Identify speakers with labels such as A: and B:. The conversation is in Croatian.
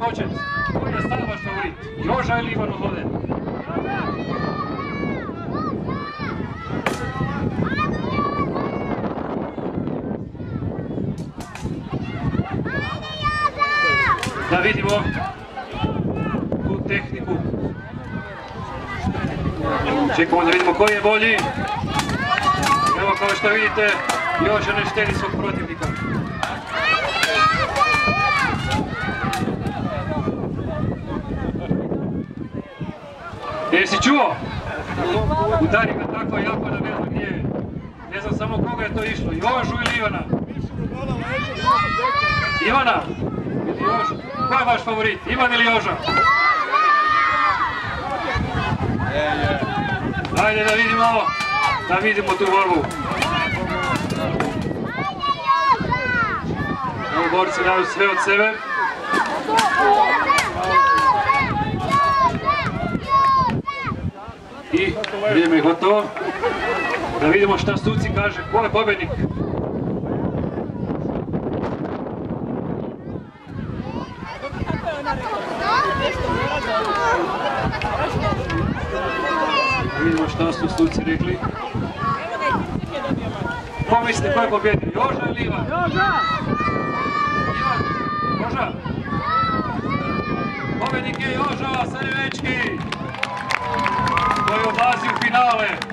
A: početi. Koji je sad vaš favorit? Joža ili Ivan Odloden? Da vidimo tu tehniku. Čekamo da vidimo koji je bolji. Evo kao što vidite, Joža ne štedi svog protivnika. Jesi čuo? Udari ga tako jako da ne znam gdje je. Ne znam samo koga je to išlo, Jožu ili Ivana? Ivana? Ili Jožu? Ko je vaš favorit, Ivan ili Joža? Ajde da vidimo tu borbu. Evo borci daju sve od sebe. I vrijeme je gotovo. Da vidimo šta suci kaže. Ko je pobjednik? Da vidimo šta su suci rekli. Ko mislite ko je pobjedio? Joža ili Ivan? Joža! Ivan? Joža? Pobjednik je Joža Srevečki koji odlazi u finale.